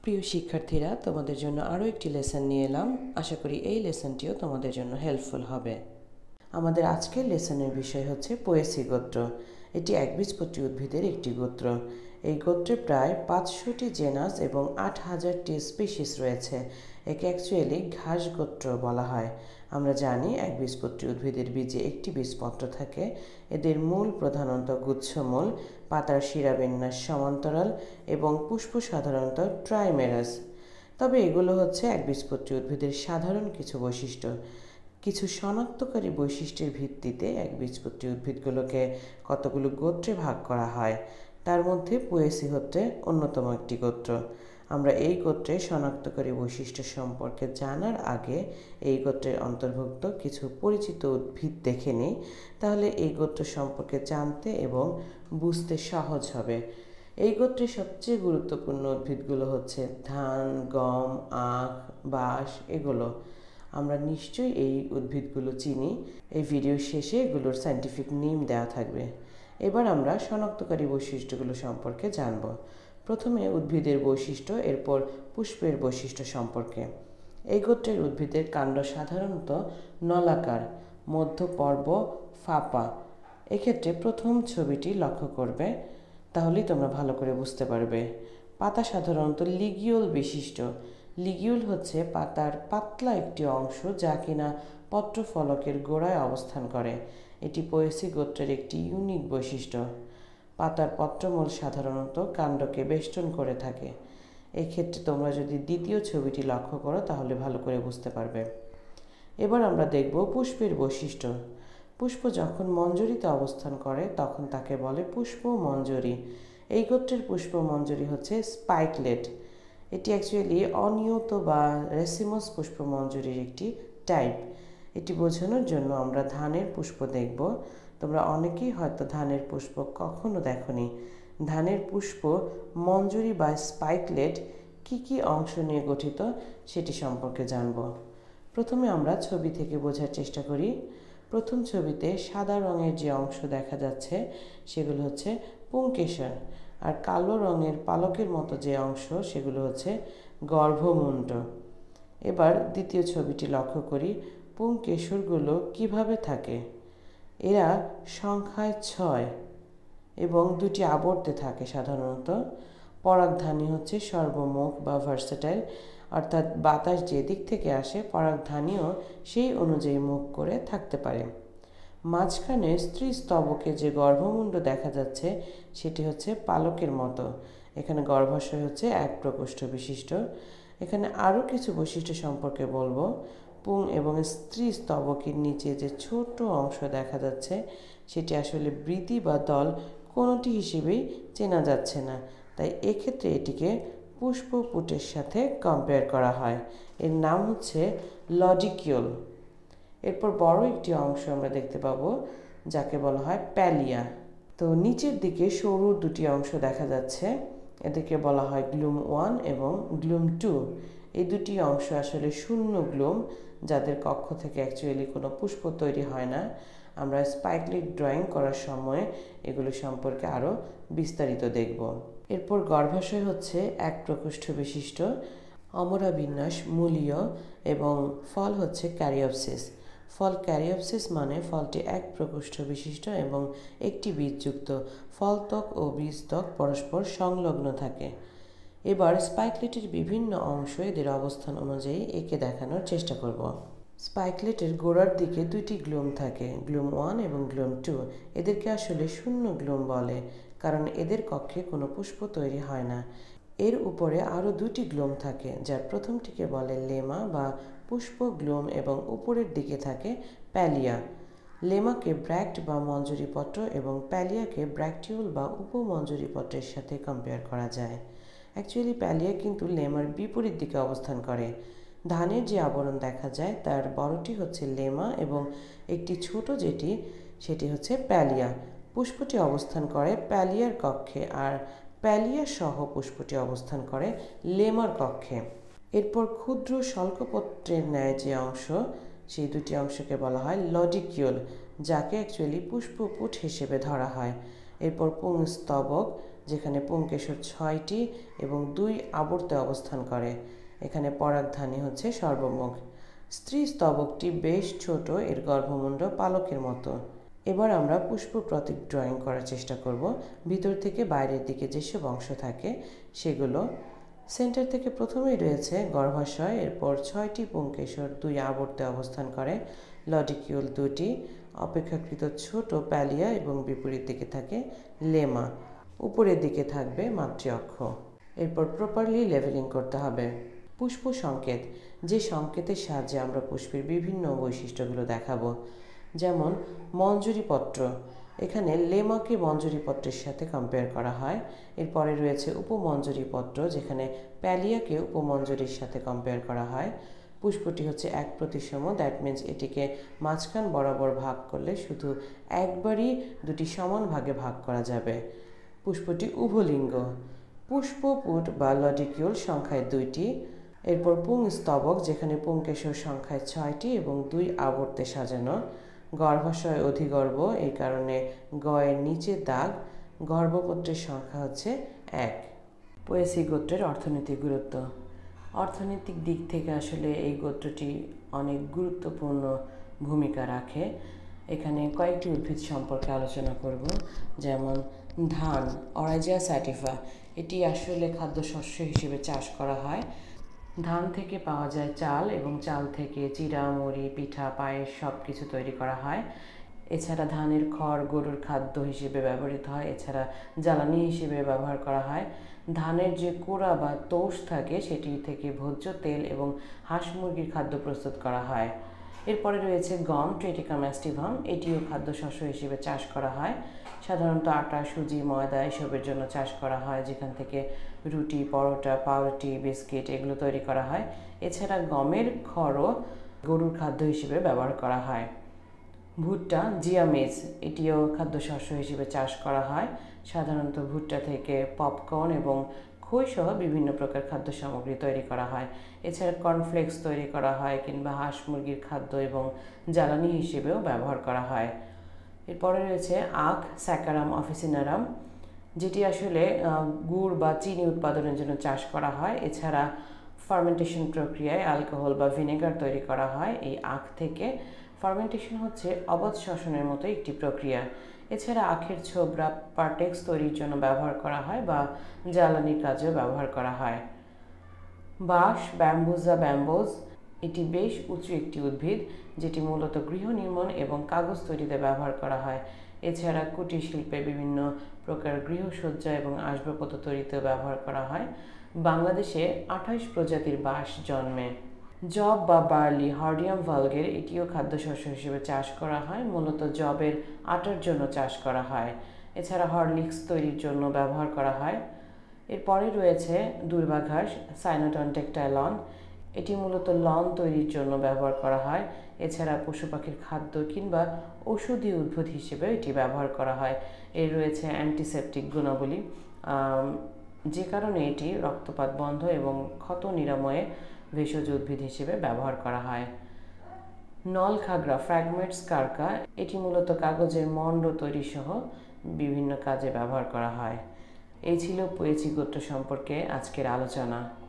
প্রিয় শিক্ষার্থীরা, তোমাদের জন্য আরও একটি লেসন নিয়ে এলাম। আশা করি এই লেসনটিও তোমাদের জন্য হেল্পফুল হবে। আমাদের আজকের লেসনের বিষয় হচ্ছে পোয়েসি গোত্র। এটি একবীজপত্রী উদ্ভিদের একটি গোত্র। এই গোত্রে প্রায় 500টি জেনাস এবং 8000টি স্পিসিস রয়েছে। একে অ্যাকচুয়ালি ঘাস গোত্র বলা হয়। আমরা জানি একবীজপত্রী উদ্ভিদের বীজে একটি বীজপত্র থাকে। এদের মূল প্রধানত গুচ্ছমূল, পাতার শিরাবিন্যাস সমান্তরাল এবং পুষ্প সাধারণত ট্রাইমেরাস। তবে এগুলো হচ্ছে একবীজপত্রী উদ্ভিদের সাধারণ কিছু বৈশিষ্ট্য। কিছু শনাক্তকারী বৈশিষ্ট্যের ভিত্তিতে একবীজপত্রী উদ্ভিদগুলোকে কতগুলো গোত্রে ভাগ করা হয়। তার মধ্যে পোয়েসি হচ্ছে অন্যতম একটি গোত্র। আমরা এই গোত্রের শনাক্তকারী বৈশিষ্ট্য সম্পর্কে জানার আগে এই গোত্রের অন্তর্ভুক্ত কিছু পরিচিত উদ্ভিদ দেখে নিই, তাহলে এই গোত্র সম্পর্কে জানতে এবং বুঝতে সহজ হবে। এই গোত্রের সবচেয়ে গুরুত্বপূর্ণ উদ্ভিদগুলো হচ্ছে ধান, গম, আখ, বাঁশ। এগুলো আমরা নিশ্চয়ই এই উদ্ভিদগুলো চিনি। এই ভিডিও শেষে এগুলোর সায়েন্টিফিক নেম দেওয়া থাকবে। এবার আমরা শনাক্তকারী বৈশিষ্ট্যগুলো সম্পর্কে জানব। প্রথমে উদ্ভিদের বৈশিষ্ট্য, এরপর পুষ্পের বৈশিষ্ট্য সম্পর্কে। এই গোত্রের উদ্ভিদের কাণ্ড সাধারণত নলাকার, মধ্যপর্ব ফাঁপা। এক্ষেত্রে প্রথম ছবিটি লক্ষ্য করবে, তাহলেই তোমরা ভালো করে বুঝতে পারবে। পাতা সাধারণত লিগিউল বিশিষ্ট। লিগিউল হচ্ছে পাতার পাতলা একটি অংশ যা কিনা পত্রফলকের গোড়ায় অবস্থান করে। এটি পোয়েসি গোত্রের একটি ইউনিক বৈশিষ্ট্য। পাতার পত্রমূল সাধারণত কাণ্ডকে বেষ্টন করে থাকে। এক্ষেত্রে তোমরা যদি দ্বিতীয় ছবিটি লক্ষ্য করো তাহলে ভালো করে বুঝতে পারবে। এবার আমরা দেখব পুষ্পের বৈশিষ্ট্য। পুষ্প যখন মঞ্জরিতে অবস্থান করে তখন তাকে বলে পুষ্পমঞ্জরি। এই গোত্রের পুষ্পমঞ্জরি হচ্ছে স্পাইকলেট। এটি অ্যাকচুয়ালি অনিয়ত বা রেসিমাস পুষ্পমঞ্জরির একটি টাইপ। এটি বোঝানোর জন্য আমরা ধানের পুষ্প দেখব। তোমরা অনেকেই হয়তো ধানের পুষ্প কখনো দেখোনি। ধানের পুষ্প মঞ্জরি বা স্পাইকলেট কি কি অংশ নিয়ে গঠিত সেটি সম্পর্কে জানব। প্রথমে আমরা ছবি থেকে বোঝার চেষ্টা করি। প্রথম ছবিতে সাদা রঙের যে অংশ দেখা যাচ্ছে সেগুলো হচ্ছে পুংকেশর, আর কালো রঙের পালকের মতো যে অংশ সেগুলো হচ্ছে গর্ভমুণ্ড। এবার দ্বিতীয় ছবিটি লক্ষ্য করি। পুংকেশরগুলো কিভাবে থাকে? এরা সংখ্যায় 6 এবং 2টি আবর্তে থাকে সাধারণত। পরাগধানী হচ্ছে সর্বমুখ বা ভার্সেটাইল, অর্থাৎ বাতাস যে দিক থেকে আসে পরাগধানীও সেই অনুযায়ী মুখ করে থাকতে পারে। মাঝখানে স্ত্রী স্তবকে যে গর্ভমুণ্ড দেখা যাচ্ছে সেটি হচ্ছে পালকের মতো। এখানে গর্ভাশয় হচ্ছে এক প্রকোষ্ঠ বিশিষ্ট। এখানে আরও কিছু বৈশিষ্ট্য সম্পর্কে বলবো। পুং এবং স্ত্রী স্তবকের নিচে যে ছোট অংশ দেখা যাচ্ছে সেটি আসলে বৃতি বা দল কোনোটি হিসেবেই চেনা যাচ্ছে না, তাই এক্ষেত্রে এটিকে পুষ্পপুটের সাথে কম্পেয়ার করা হয়। এর নাম হচ্ছে লডিকিউল। এরপর বড় একটি অংশ আমরা দেখতে পাবো যাকে বলা হয় প্যালিয়া। তো নিচের দিকে সরু 2টি অংশ দেখা যাচ্ছে, এদেরকে বলা হয় গ্লুম 1 এবং গ্লুম 2। এই 2টি অংশ আসলে শূন্য গ্লুম, যাদের কক্ষ থেকে অ্যাকচুয়ালি কোনো পুষ্প তৈরি হয় না। আমরা স্পাইকলেট ড্রয়িং করার সময় এগুলো সম্পর্কে আরও বিস্তারিত দেখব। এরপর গর্ভাশয় হচ্ছে এক প্রকোষ্ঠ বিশিষ্ট, অমরা বিন্যাস মূলীয় এবং ফল হচ্ছে ক্যারিওপসিস। ফল ক্যারিওপসিস মানে ফলটি এক প্রকোষ্ঠ বিশিষ্ট এবং একটি বীজযুক্ত। ফলত্বক ও বীজত্বক পরস্পর সংলগ্ন থাকে। এবার স্পাইকলেটের বিভিন্ন অংশ এদের অবস্থান অনুযায়ী একে দেখানোর চেষ্টা করব। স্পাইকলেটের গোড়ার দিকে 2টি গ্লুম থাকে, গ্লুম 1 এবং গ্লুম 2। এদেরকে আসলে শূন্য গ্লুম বলে, কারণ এদের কক্ষে কোনো পুষ্প তৈরি হয় না। এর উপরে আরও 2টি গ্লুম থাকে, যার প্রথমটিকে বলে লেমা বা পুষ্প গ্লুম এবং উপরের দিকে থাকে প্যালিয়া। লেমাকে ব্র্যাক্ট বা মঞ্জরিপত্র এবং প্যালিয়াকে ব্র্যাকটিউল বা উপমঞ্জরিপত্রের সাথে কম্পেয়ার করা যায়। অ্যাকচুয়ালি প্যালিয়া কিন্তু লেমার বিপরীত দিকে অবস্থান করে। ধানের যে আবরণ দেখা যায় তার বড়টি হচ্ছে লেমা এবং একটি ছোট সেটি হচ্ছে প্যালিয়া। পুষ্পটি অবস্থান করে প্যালিয়ার কক্ষে, আর প্যালিয়া সহ পুষ্পটি অবস্থান করে লেমার কক্ষে। এরপর ক্ষুদ্র শল্কপত্রের ন্যায় যে অংশ, সেই 2টি অংশকে বলা হয় লডিকিউল, যাকে অ্যাকচুয়ালি পুষ্পপুট হিসেবে ধরা হয়। এরপর পুংস্তবক, যেখানে পুংকেশর 6টি এবং 2 আবর্তে অবস্থান করে। এখানে পরাগধানী হচ্ছে সর্বমুখ। স্ত্রী স্তবকটি বেশ ছোট, এর গর্ভমুণ্ড পালকের মতো। এবার আমরা পুষ্প প্রতীক ড্রয়িং করার চেষ্টা করব। ভিতর থেকে বাইরের দিকে যেসব অংশ থাকে সেগুলো। সেন্টার থেকে প্রথমেই রয়েছে গর্ভাশয়, এরপর 6টি পুংকেশর 2 আবর্তে অবস্থান করে, লডিকিউল 2টি, অপেক্ষাকৃত ছোট প্যালিয়া এবং বিপরীত দিকে থাকে লেমা। উপরের দিকে থাকবে মাতৃ অক্ষ। এরপর প্রপারলি লেভেলিং করতে হবে। পুষ্প সংকেত, যে সংকেতের সাহায্যে আমরা পুষ্পের বিভিন্ন বৈশিষ্ট্যগুলো দেখাবো, যেমন মঞ্জুরিপত্র। এখানে লেমাকে মঞ্জুরিপত্রের সাথে কম্পেয়ার করা হয়। এরপরে রয়েছে উপমঞ্জুরিপত্র, যেখানে প্যালিয়াকে উপমঞ্জুরির সাথে কম্পেয়ার করা হয়। পুষ্পটি হচ্ছে 1 প্রতিসম, দ্যাট মিন্স এটিকে মাঝখান বরাবর ভাগ করলে শুধু একবারই দুটি সমান ভাগে ভাগ করা যাবে। পুষ্পটি উভলিঙ্গ। পুষ্পপুট বা লডিকিউল সংখ্যায় 2টি। এরপর পুংস্তবক, যেখানে পুংকেশর সংখ্যায় 6টি এবং 2 আবর্তে সাজানো। গর্ভাশয় অধিগর্ভ, এই কারণে গয়ের নিচে দাগ। গর্ভপত্রের সংখ্যা হচ্ছে 1। পোয়েসি গোত্রের অর্থনৈতিক গুরুত্ব। অর্থনৈতিক দিক থেকে আসলে এই গোত্রটি অনেক গুরুত্বপূর্ণ ভূমিকা রাখে। এখানে কয়েকটি উদ্ভিদ সম্পর্কে আলোচনা করব, যেমন ধান, অরাইজিয়া স্যাটিভা। এটি আসলে খাদ্যশস্য হিসেবে চাষ করা হয়। ধান থেকে পাওয়া যায় চাল, এবং চাল থেকে চিড়া, মুড়ি, পিঠা, পায়েস সব কিছু তৈরি করা হয়। এছাড়া ধানের খড় গরুর খাদ্য হিসেবে ব্যবহৃত হয়, এছাড়া জ্বালানি হিসেবে ব্যবহার করা হয়। ধানের যে কোড়া বা তোষ থাকে সেটি থেকে ভোজ্য তেল এবং হাঁস মুরগির খাদ্য প্রস্তুত করা হয়। এরপরে রয়েছে গম, ট্রেটিকা ম্যাস্টিভাম। এটিও খাদ্যশস্য হিসেবে চাষ করা হয়। সাধারণত আটা, সুজি, ময়দা এসবের জন্য চাষ করা হয়, যেখান থেকে রুটি, পরোটা, পাউরুটি, বিস্কিট এগুলো তৈরি করা হয়। এছাড়া গমের খড়ও গরুর খাদ্য হিসেবে ব্যবহার করা হয়। ভুট্টা, জিয়া মেজ, এটিও খাদ্যশস্য হিসেবে চাষ করা হয়। সাধারণত ভুট্টা থেকে পপকর্ন এবং খই সহ বিভিন্ন প্রকার খাদ্য সামগ্রী তৈরি করা হয়। এছাড়া কর্নফ্লেক্স তৈরি করা হয়, কিংবা হাঁস মুরগির খাদ্য এবং জ্বালানি হিসেবেও ব্যবহার করা হয়। এরপরে রয়েছে আখ, স্যাকারাম অফিসিনারাম, যেটি আসলে গুড় বা চিনি উৎপাদনের জন্য চাষ করা হয়। এছাড়া ফার্মেন্টেশন প্রক্রিয়ায় অ্যালকোহল বা ভিনেগার তৈরি করা হয় এই আখ থেকে। ফার্মেন্টেশন হচ্ছে অবাধ শ্বসনের মতো একটি প্রক্রিয়া। এছাড়া আখের ছোবড়া পার্টেক্স তৈরির জন্য ব্যবহার করা হয় বা জ্বালানির কাজেও ব্যবহার করা হয়। বাঁশ, ব্যাম্বুজা ব্যাম্বোজ, এটি বেশ উঁচু একটি উদ্ভিদ, যেটি মূলত গৃহ নির্মাণ এবং কাগজ তৈরিতে ব্যবহার করা হয়। এছাড়া কুটির শিল্পে বিভিন্ন প্রকার গৃহসজ্জা এবং আসবাবপত্র তৈরিতেও ব্যবহার করা হয়। বাংলাদেশে 28 প্রজাতির বাঁশ জন্মে। জব বা বার্লি, হার্ডিয়াম ভালগের, এটিও খাদ্যশস্য হিসেবে চাষ করা হয়। মূলত জবের আটার জন্য চাষ করা হয়। এছাড়া হরলিক্স তৈরির জন্য ব্যবহার করা হয়। এরপরে রয়েছে দুর্বাঘাস, সাইনোডন টেকটাইলন। এটি মূলত লন তৈরির জন্য ব্যবহার করা হয়। এছাড়া পশু পাখির খাদ্য কিংবা ঔষধি উদ্ভিদ হিসেবে এটি ব্যবহার করা হয়। এর রয়েছে অ্যান্টিসেপটিক গুণাবলী, যে কারণে এটি রক্তপাত বন্ধ এবং ক্ষত নিরাময়ে ভেষজ উদ্ভিদ হিসেবে ব্যবহার করা হয়। নলখাগড়া, ফ্র্যাগমেন্টস কারকা, এটি মূলত কাগজের মণ্ড তৈরি সহ বিভিন্ন কাজে ব্যবহার করা হয়। এই ছিল পোয়েসি গোত্র সম্পর্কে আজকের আলোচনা।